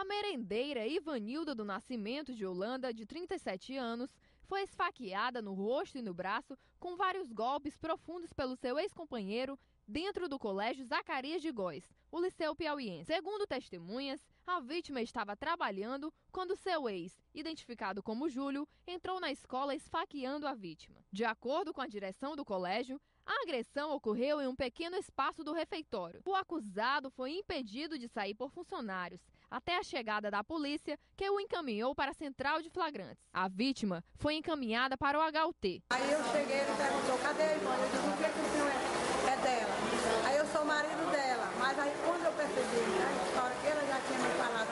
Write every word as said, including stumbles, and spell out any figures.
A merendeira Ivanilda do Nascimento de Holanda, de trinta e sete anos, foi esfaqueada no rosto e no braço com vários golpes profundos pelo seu ex-companheiro dentro do colégio Zacarias de Góes, o Liceu Piauiense. Segundo testemunhas, a vítima estava trabalhando quando seu ex, identificado como Júlio, entrou na escola esfaqueando a vítima. De acordo com a direção do colégio, a agressão ocorreu em um pequeno espaço do refeitório. O acusado foi impedido de sair por funcionários, até a chegada da polícia, que o encaminhou para a central de flagrantes. A vítima foi encaminhada para o H U T. Aí eu cheguei, ele perguntou, cadê a irmã? Eu disse, o que, que o senhor é? É dela. Aí eu sou marido dela, mas aí quando eu percebi a história que ela já tinha me falado